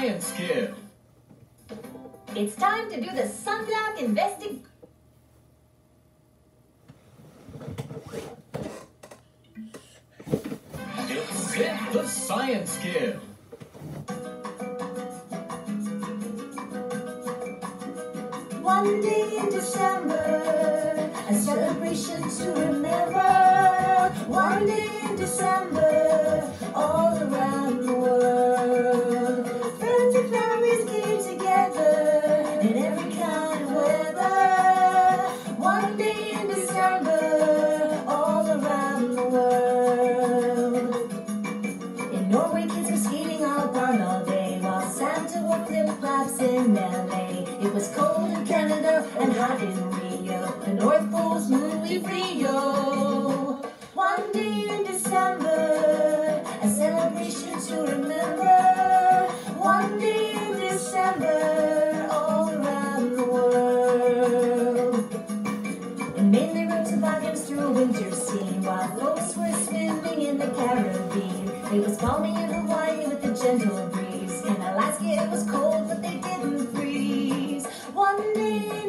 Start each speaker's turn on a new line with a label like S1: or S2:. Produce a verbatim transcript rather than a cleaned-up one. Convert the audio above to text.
S1: Science Kid.
S2: It's time to do the sunblock investigation.
S1: It's Zip the Science Kid.
S2: One day in December, a celebration to remember. One day in December, all around the world. Friends and families came together in every kind of weather. One day in December, all around the world. In Norway, kids were skating on a barn all day, while Santa wore flip-flops in L A. It was cold in Canada and hot in Rio. The North Pole's muy frio. One day in December, a celebration to remember. One day in December, all around the world. In Maine, they rode toboggans through a winter scene, while folks were swimming in the Caribbean. It was balmy in Hawaii with a gentle breeze. In Alaska, it was cold, but they didn't freeze. One day